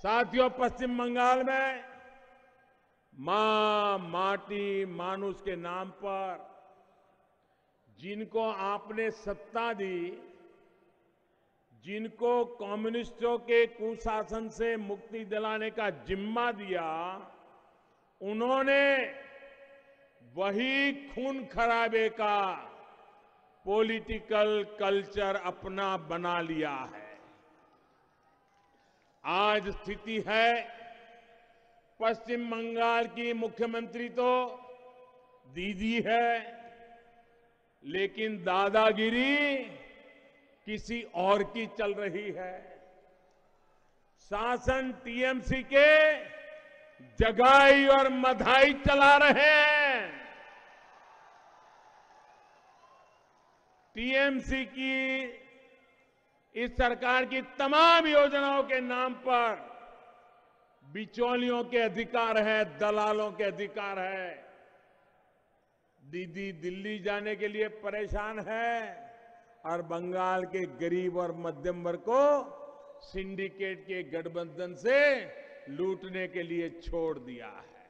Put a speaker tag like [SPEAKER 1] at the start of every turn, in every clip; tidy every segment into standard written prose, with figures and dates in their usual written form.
[SPEAKER 1] साथियों, पश्चिम बंगाल में मां, माटी, मानुष के नाम पर जिनको आपने सत्ता दी, जिनको कम्युनिस्टों के कुशासन से मुक्ति दिलाने का जिम्मा दिया, उन्होंने वही खून खराबे का पॉलिटिकल कल्चर अपना बना लिया है। आज स्थिति है, पश्चिम बंगाल की मुख्यमंत्री तो दीदी है, लेकिन दादागिरी किसी और की चल रही है। शासन टीएमसी के जगाई और मधाई चला रहे हैं। टीएमसी की इस सरकार की तमाम योजनाओं के नाम पर बिचौलियों के अधिकार है, दलालों के अधिकार है। दीदी दिल्ली जाने के लिए परेशान है और बंगाल के गरीब और मध्यम वर्ग को सिंडिकेट के गठबंधन से लूटने के लिए छोड़ दिया है।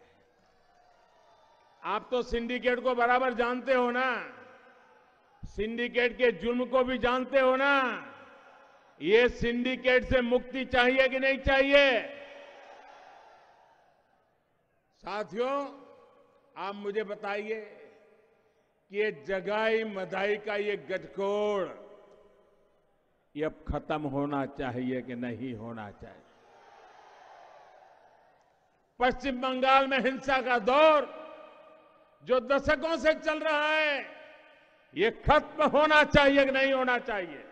[SPEAKER 1] आप तो सिंडिकेट को बराबर जानते हो ना, सिंडिकेट के जुर्म को भी जानते हो ना। ये सिंडिकेट से मुक्ति चाहिए कि नहीं चाहिए? साथियों, आप मुझे बताइए कि ये जगाई मधाई का ये गठजोड़ ये अब खत्म होना चाहिए कि नहीं होना चाहिए? पश्चिम बंगाल में हिंसा का दौर जो दशकों से चल रहा है, ये खत्म होना चाहिए कि नहीं होना चाहिए?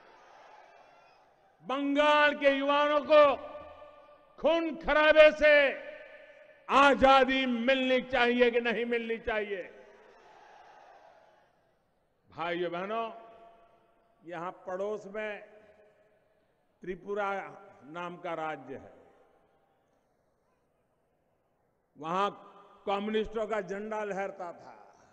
[SPEAKER 1] बंगाल के युवाओं को खून खराबे से आजादी मिलनी चाहिए कि नहीं मिलनी चाहिए? भाइयों बहनों, यहां पड़ोस में त्रिपुरा नाम का राज्य है। वहां कम्युनिस्टों का झंडा लहरता था।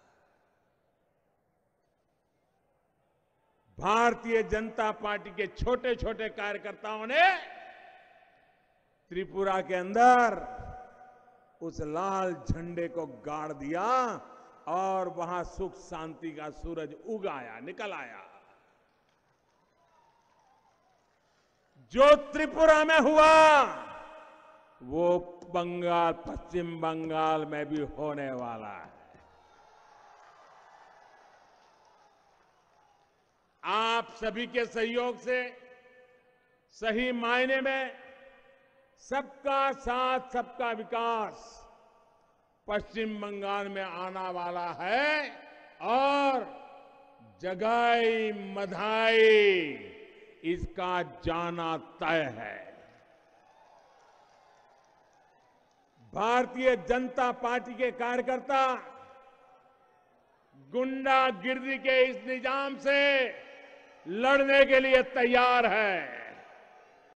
[SPEAKER 1] भारतीय जनता पार्टी के छोटे छोटे कार्यकर्ताओं ने त्रिपुरा के अंदर उस लाल झंडे को गाड़ दिया और वहां सुख शांति का सूरज उगाया, निकल आया। जो त्रिपुरा में हुआ वो बंगाल, पश्चिम बंगाल में भी होने वाला है। आप सभी के सहयोग से सही मायने में सबका साथ सबका विकास पश्चिम बंगाल में आना वाला है और जगाई मधाई इसका जाना तय है। भारतीय जनता पार्टी के कार्यकर्ता गुंडागिर्दी के इस निजाम से लड़ने के लिए तैयार है।